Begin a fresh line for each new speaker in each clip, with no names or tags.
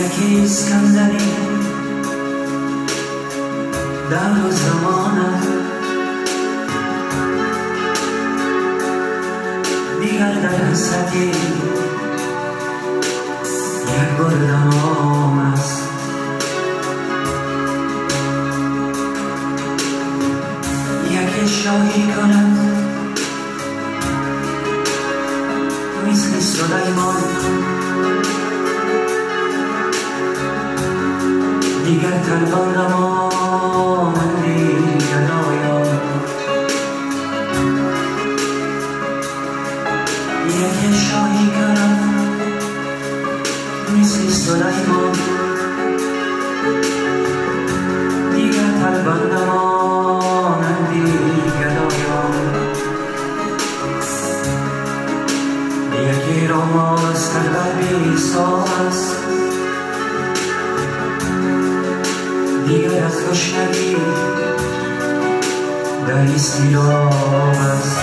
یکی اسکندری در زمانه دیگر در حسرتی یک بردم است. یکی شاهی کند مثل سلیمان دیگر تلبان رماندی گدایان. یکی شاهی کند مثل سلیمان دیگر تلبان رماندی گدایان. یکی را مال سرور بیسا است دیگر از گشنگی در استیلاب است.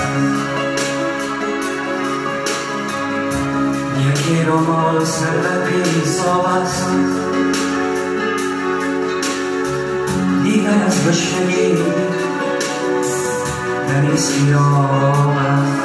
یکی را مال سرور بیسا است دیگر از گشنگی در استیلاب است.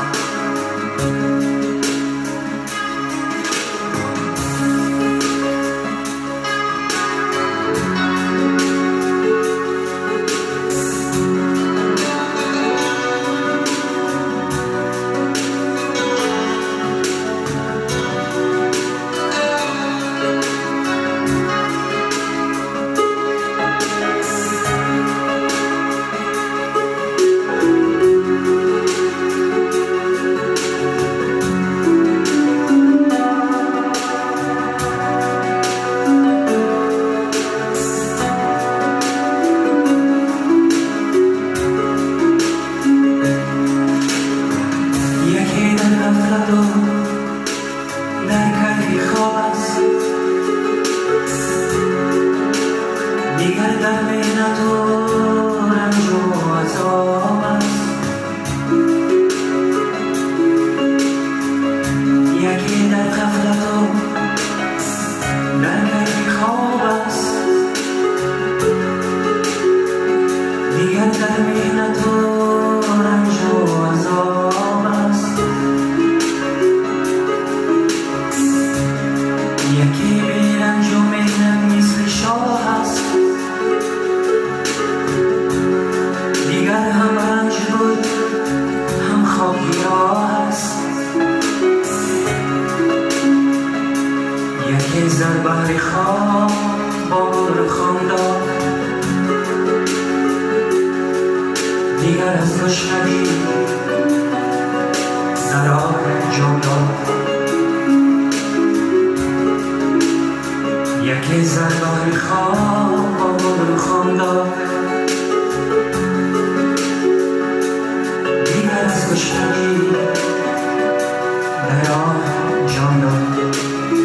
دیگر در محنت و رنج و عذاب است. یکی در غفلت و در کیف خواب است. دیگر در محنت و رنج و عذاب است. یکی بی رنج و محنت مثل شاه است. دیگر هم رنج بود هم خوابگیراه است. یکی زر بحر خواب با گل خانداد دیگر از گشنگی در آب جان داد. یکی زر بحر خواب با گل خانداد دیگر از گشنگی در آب جان داد.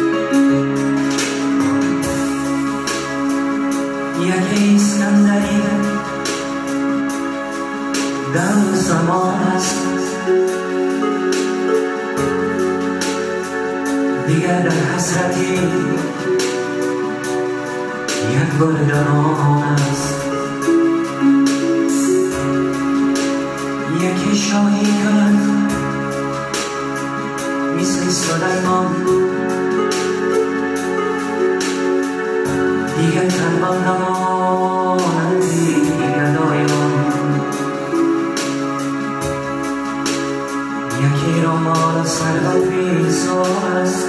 یکی اسکندری در زمان است دیگر در حسرتی یک بردمان است. یکی شاهی کند مثل سلیمان دیگر تلبان رماندی گدایان. یکی را مال سرور بیسا است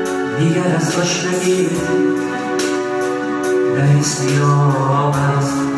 دیگر از گشنگی در استیاب است.